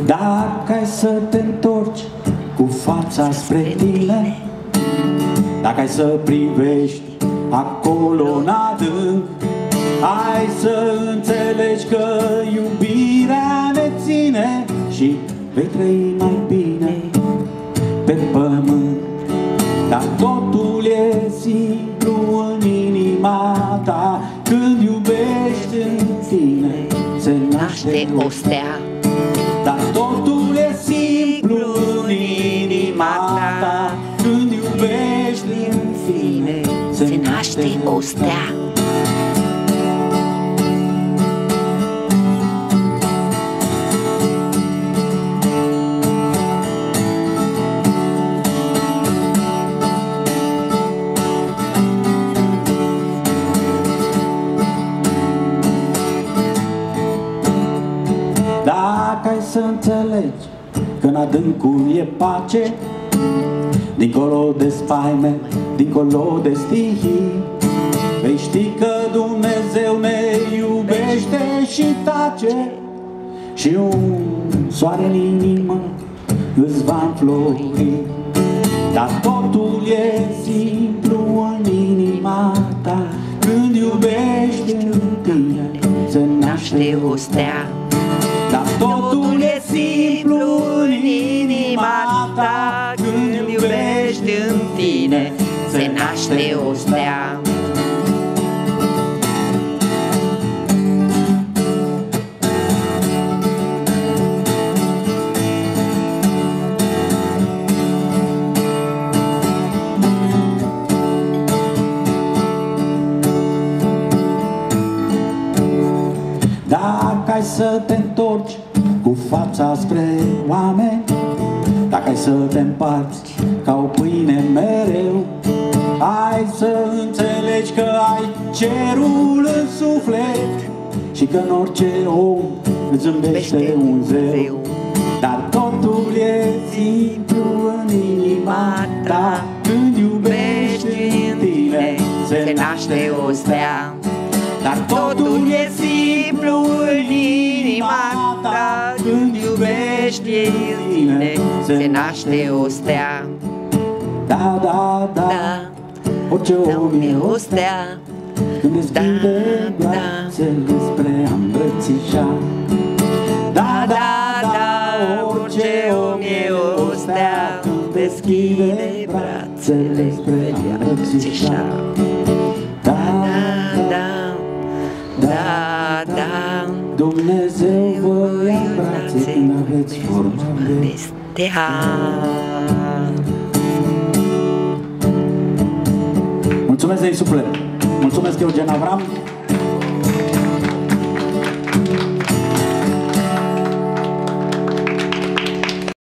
Dacă ai să te întorci cu fața spre tine, dacă ai să privești acolo în adânc, hai să înțelegi că iubirea ne ține și vei trăi mai bine pe pământ. Dar totul e simplu în inima ta, când iubești în tine se naște o stea. Dar totul e simplu în inima ta, când iubești în tine se naște o stea. Dacă ai să înțelegi că în adâncul e pace, dincolo de spaime, dincolo de stihii, vei ști că Dumnezeu ne iubește și tace, și un soare în inimă îți va înflori. Dar totul e simplu în inima ta, când iubești în tine se naște o stea. Dar totul e simplu în inima ta, când iubești în tine se naște o stea. Dacă ai să te întorci cu fața spre oameni, dacă ai să te împarți ca o pâine mereu, hai să înțelegi că ai cerul în suflet și că în orice om îți zâmbește un zeu. Dar totul e simplu în inima ta, când iubești în tine se naște o stea. Dar totul e simplu în inima ta, când iubești în tine se naște o stea. Da, da, da, orice om e o stea, când deschide brațele spre a îmbrățișa. Da, da, da, orice om e o stea, când deschide brațele spre a îmbrățișa. Da, da, da, da, Dumnezeu vă ia în brațe când aveți formă de stea. Mulțumesc de insuflet! Mulțumesc, Eugen Avram!